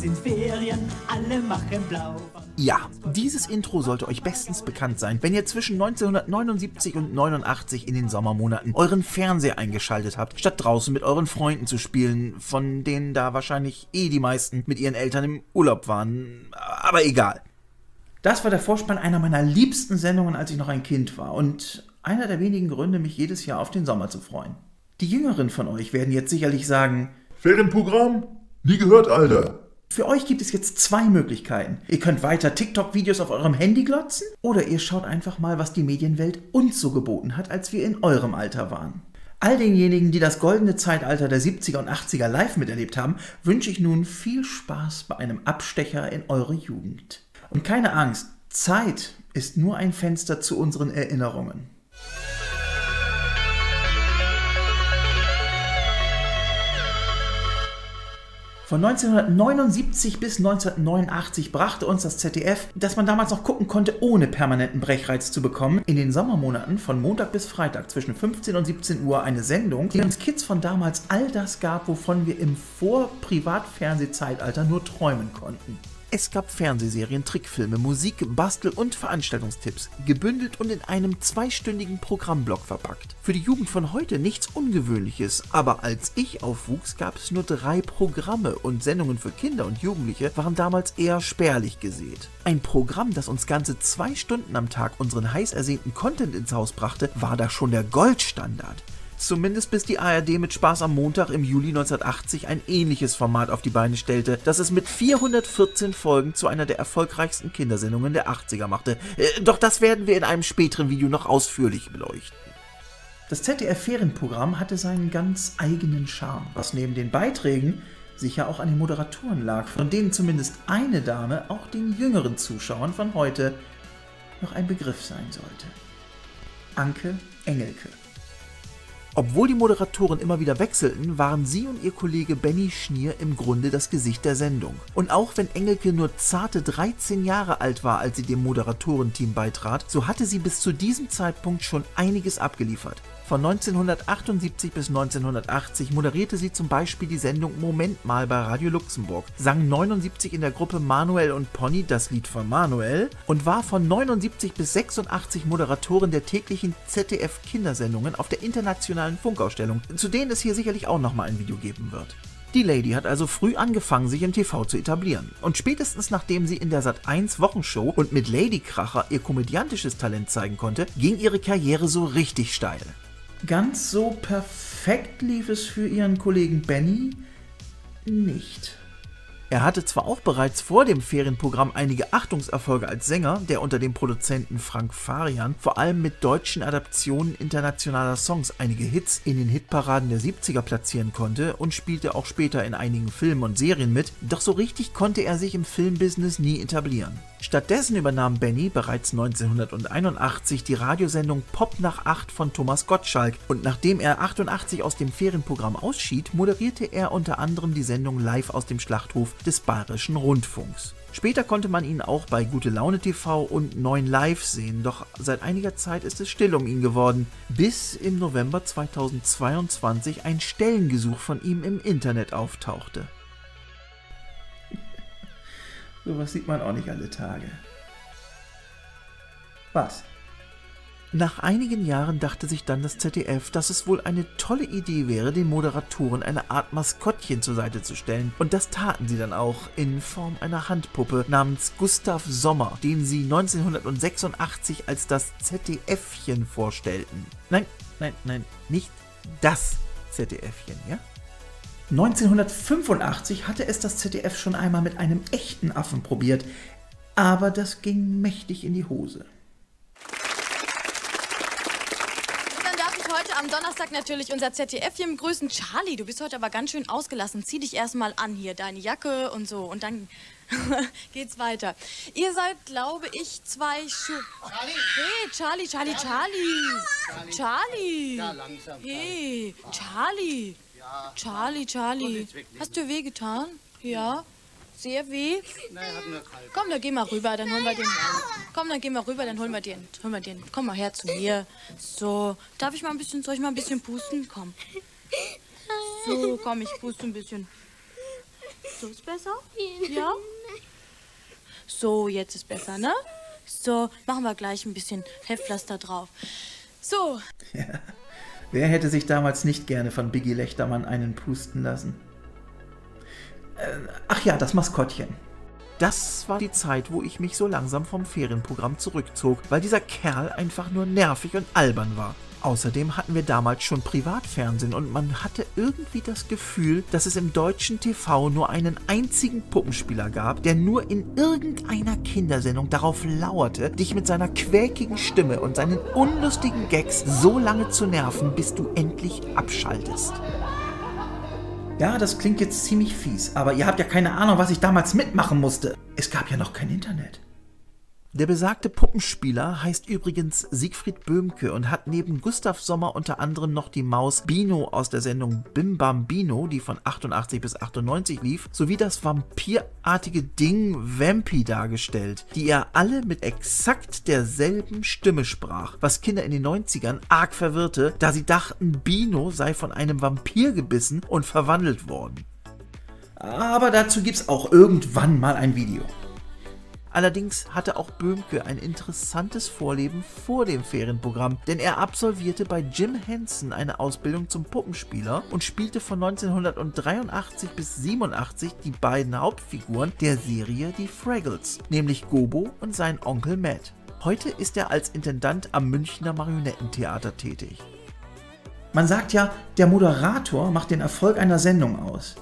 sind Ferien, alle machen blau. Ja, dieses Intro sollte euch bestens bekannt sein, wenn ihr zwischen 1979 und 89 in den Sommermonaten euren Fernseher eingeschaltet habt, statt draußen mit euren Freunden zu spielen, von denen da wahrscheinlich die meisten mit ihren Eltern im Urlaub waren. Aber egal. Das war der Vorspann einer meiner liebsten Sendungen, als ich noch ein Kind war und einer der wenigen Gründe, mich jedes Jahr auf den Sommer zu freuen. Die Jüngeren von euch werden jetzt sicherlich sagen: Ferienprogramm? Nie gehört, Alter. Für euch gibt es jetzt zwei Möglichkeiten. Ihr könnt weiter TikTok-Videos auf eurem Handy glotzen oder ihr schaut einfach mal, was die Medienwelt uns so geboten hat, als wir in eurem Alter waren. All denjenigen, die das goldene Zeitalter der 70er und 80er live miterlebt haben, wünsche ich nun viel Spaß bei einem Abstecher in eure Jugend. Und keine Angst, Zeit ist nur ein Fenster zu unseren Erinnerungen. Von 1979 bis 1989 brachte uns das ZDF, das man damals noch gucken konnte, ohne permanenten Brechreiz zu bekommen, in den Sommermonaten von Montag bis Freitag zwischen 15 und 17 Uhr eine Sendung, die uns Kids von damals all das gab, wovon wir im Vor-Privatfernsehzeitalter nur träumen konnten. Es gab Fernsehserien, Trickfilme, Musik, Bastel- und Veranstaltungstipps, gebündelt und in einem 2-stündigen Programmblock verpackt. Für die Jugend von heute nichts Ungewöhnliches, aber als ich aufwuchs, gab es nur 3 Programme und Sendungen für Kinder und Jugendliche waren damals eher spärlich gesät. Ein Programm, das uns ganze 2 Stunden am Tag unseren heiß ersehnten Content ins Haus brachte, war da schon der Goldstandard. Zumindest bis die ARD mit Spaß am Montag im Juli 1980 ein ähnliches Format auf die Beine stellte, das es mit 414 Folgen zu einer der erfolgreichsten Kindersendungen der 80er machte. Doch das werden wir in einem späteren Video noch ausführlich beleuchten. Das ZDF-Ferienprogramm hatte seinen ganz eigenen Charme, was neben den Beiträgen sicher auch an den Moderatoren lag, von denen zumindest eine Dame auch den jüngeren Zuschauern von heute noch ein Begriff sein sollte. Anke Engelke. Obwohl die Moderatoren immer wieder wechselten, waren sie und ihr Kollege Benny Schnier im Grunde das Gesicht der Sendung. Und auch wenn Engelke nur zarte 13 Jahre alt war, als sie dem Moderatorenteam beitrat, so hatte sie bis zu diesem Zeitpunkt schon einiges abgeliefert. Von 1978 bis 1980 moderierte sie zum Beispiel die Sendung Moment mal bei Radio Luxemburg, sang 79 in der Gruppe Manuel und Pony das Lied von Manuel und war von 79 bis 86 Moderatorin der täglichen ZDF-Kindersendungen auf der internationalen Funkausstellung, zu denen es hier sicherlich auch nochmal ein Video geben wird. Die Lady hat also früh angefangen, sich im TV zu etablieren. Und spätestens nachdem sie in der Sat.1 Wochenshow und mit Lady Kracher ihr komödiantisches Talent zeigen konnte, ging ihre Karriere so richtig steil. Ganz so perfekt lief es für ihren Kollegen Benny nicht. Er hatte zwar auch bereits vor dem Ferienprogramm einige Achtungserfolge als Sänger, der unter dem Produzenten Frank Farian vor allem mit deutschen Adaptionen internationaler Songs einige Hits in den Hitparaden der 70er platzieren konnte und spielte auch später in einigen Filmen und Serien mit, doch so richtig konnte er sich im Filmbusiness nie etablieren. Stattdessen übernahm Benny bereits 1981 die Radiosendung Pop nach 8 von Thomas Gottschalk und nachdem er 88 aus dem Ferienprogramm ausschied, moderierte er unter anderem die Sendung Live aus dem Schlachthof des Bayerischen Rundfunks. Später konnte man ihn auch bei Gute Laune TV und 9 Live sehen, doch seit einiger Zeit ist es still um ihn geworden, bis im November 2022 ein Stellengesuch von ihm im Internet auftauchte. Sowas sieht man auch nicht alle Tage. Was? Nach einigen Jahren dachte sich dann das ZDF, dass es wohl eine tolle Idee wäre, den Moderatoren eine Art Maskottchen zur Seite zu stellen. Und das taten sie dann auch in Form einer Handpuppe namens Gustav Sommer, den sie 1986 als das ZDFchen vorstellten. Nein, nicht das ZDFchen, ja? 1985 hatte es das ZDF schon einmal mit einem echten Affen probiert, aber das ging mächtig in die Hose. Dann darf ich heute am Donnerstag natürlich unser ZDFchen begrüßen. Charlie, du bist heute aber ganz schön ausgelassen. Zieh dich erstmal an hier, deine Jacke und so und dann geht's weiter. Ihr seid, glaube ich, 2 Charlie! Hey, Charlie. Charlie! Ja, langsam. Hey, Charlie! Ja. Charlie. Hast du weh getan? Ja? Sehr weh? Nein, hat nur kalt. Komm, dann geh mal rüber, dann holen wir den. Komm, dann geh mal rüber, dann holen wir den. Komm mal her zu mir. So, soll ich mal ein bisschen pusten? Komm. So, komm, ich puste ein bisschen. So ist besser? Ja? So, jetzt ist besser, ne? So, machen wir gleich ein bisschen Heftpflaster drauf. So. Ja. Wer hätte sich damals nicht gerne von Biggie Lechtermann einen pusten lassen? Ach ja, das Maskottchen. Das war die Zeit, wo ich mich so langsam vom Ferienprogramm zurückzog, weil dieser Kerl einfach nur nervig und albern war. Außerdem hatten wir damals schon Privatfernsehen und man hatte irgendwie das Gefühl, dass es im deutschen TV nur einen einzigen Puppenspieler gab, der nur in irgendeiner Kindersendung darauf lauerte, dich mit seiner quäkigen Stimme und seinen unlustigen Gags so lange zu nerven, bis du endlich abschaltest. Ja, das klingt jetzt ziemlich fies, aber ihr habt ja keine Ahnung, was ich damals mitmachen musste. Es gab ja noch kein Internet. Der besagte Puppenspieler heißt übrigens Siegfried Böhmke und hat neben Gustav Sommer unter anderem noch die Maus Bino aus der Sendung Bim Bam Bino, die von 88 bis 98 lief, sowie das vampirartige Ding Vampy dargestellt, die er alle mit exakt derselben Stimme sprach, was Kinder in den 90ern arg verwirrte, da sie dachten, Bino sei von einem Vampir gebissen und verwandelt worden. Aber dazu gibt's auch irgendwann mal ein Video. Allerdings hatte auch Böhmke ein interessantes Vorleben vor dem Ferienprogramm, denn er absolvierte bei Jim Henson eine Ausbildung zum Puppenspieler und spielte von 1983 bis 87 die beiden Hauptfiguren der Serie Die Fraggles, nämlich Gobo und sein Onkel Matt. Heute ist er als Intendant am Münchner Marionettentheater tätig. Man sagt ja, der Moderator macht den Erfolg einer Sendung aus.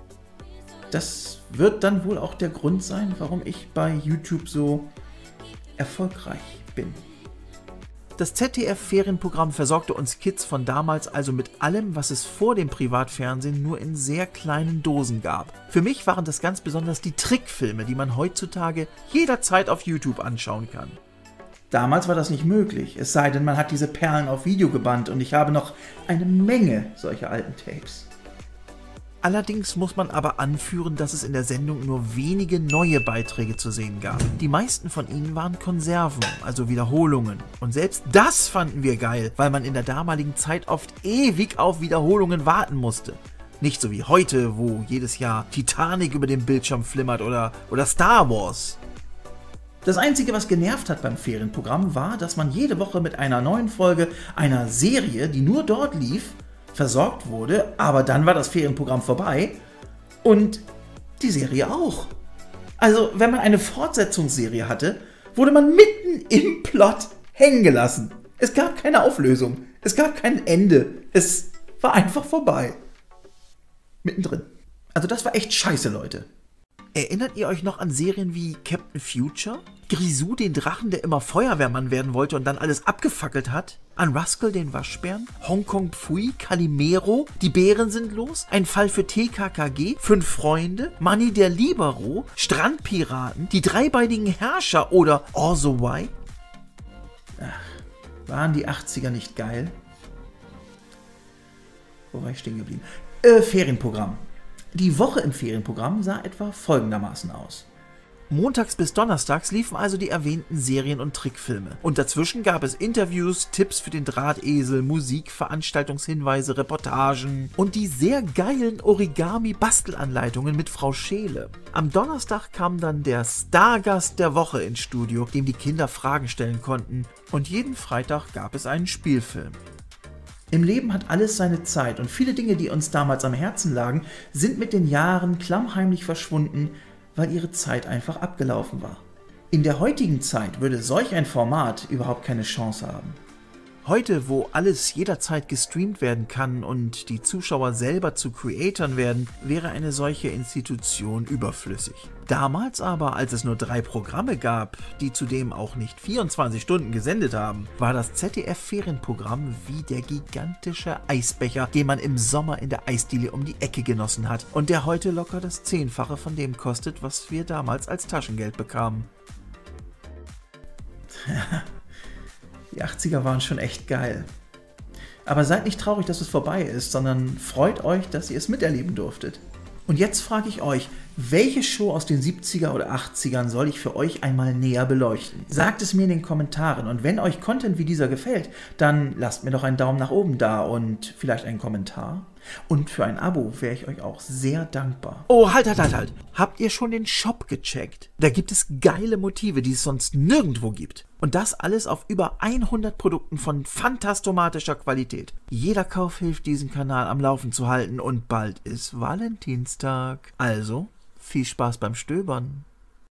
Das wird dann wohl auch der Grund sein, warum ich bei YouTube so erfolgreich bin. Das ZDF-Ferienprogramm versorgte uns Kids von damals also mit allem, was es vor dem Privatfernsehen nur in sehr kleinen Dosen gab. Für mich waren das ganz besonders die Trickfilme, die man heutzutage jederzeit auf YouTube anschauen kann. Damals war das nicht möglich, es sei denn, man hat diese Perlen auf Video gebannt und ich habe noch eine Menge solcher alten Tapes. Allerdings muss man aber anführen, dass es in der Sendung nur wenige neue Beiträge zu sehen gab. Die meisten von ihnen waren Konserven, also Wiederholungen. Und selbst das fanden wir geil, weil man in der damaligen Zeit oft ewig auf Wiederholungen warten musste. Nicht so wie heute, wo jedes Jahr Titanic über dem Bildschirm flimmert oder Star Wars. Das Einzige, was genervt hat beim Ferienprogramm, war, dass man jede Woche mit einer neuen Folge einer Serie, die nur dort lief, versorgt wurde, aber dann war das Ferienprogramm vorbei und die Serie auch. Also, wenn man eine Fortsetzungsserie hatte, wurde man mitten im Plot hängen gelassen. Es gab keine Auflösung, es gab kein Ende, es war einfach vorbei. Mittendrin. Also das war echt scheiße, Leute. Erinnert ihr euch noch an Serien wie Captain Future? Grisou, den Drachen, der immer Feuerwehrmann werden wollte und dann alles abgefackelt hat? An Rascal, den Waschbären? Hongkong Pfui, Calimero, Die Bären sind los? Ein Fall für TKKG? 5 Freunde? Manny der Libero? Strandpiraten? Die dreibeinigen Herrscher oder Orso Y? Ach, waren die 80er nicht geil? Wo war ich stehen geblieben? Ferienprogramm. Die Woche im Ferienprogramm sah etwa folgendermaßen aus. Montags bis donnerstags liefen also die erwähnten Serien und Trickfilme. Und dazwischen gab es Interviews, Tipps für den Drahtesel, Musik, Veranstaltungshinweise, Reportagen und die sehr geilen Origami-Bastelanleitungen mit Frau Scheele. Am Donnerstag kam dann der Stargast der Woche ins Studio, dem die Kinder Fragen stellen konnten. Und jeden Freitag gab es einen Spielfilm. Im Leben hat alles seine Zeit und viele Dinge, die uns damals am Herzen lagen, sind mit den Jahren klammheimlich verschwunden, weil ihre Zeit einfach abgelaufen war. In der heutigen Zeit würde solch ein Format überhaupt keine Chance haben. Heute, wo alles jederzeit gestreamt werden kann und die Zuschauer selber zu Creatoren werden, wäre eine solche Institution überflüssig. Damals aber, als es nur 3 Programme gab, die zudem auch nicht 24 Stunden gesendet haben, war das ZDF-Ferienprogramm wie der gigantische Eisbecher, den man im Sommer in der Eisdiele um die Ecke genossen hat und der heute locker das 10-fache von dem kostet, was wir damals als Taschengeld bekamen. Die 80er waren schon echt geil. Aber seid nicht traurig, dass es vorbei ist, sondern freut euch, dass ihr es miterleben durftet. Und jetzt frage ich euch, welche Show aus den 70er oder 80ern soll ich für euch einmal näher beleuchten? Sagt es mir in den Kommentaren und wenn euch Content wie dieser gefällt, dann lasst mir doch einen Daumen nach oben da und vielleicht einen Kommentar. Und für ein Abo wäre ich euch auch sehr dankbar. Oh, halt. Habt ihr schon den Shop gecheckt? Da gibt es geile Motive, die es sonst nirgendwo gibt. Und das alles auf über 100 Produkten von phantastomatischer Qualität. Jeder Kauf hilft, diesen Kanal am Laufen zu halten und bald ist Valentinstag. Also, viel Spaß beim Stöbern.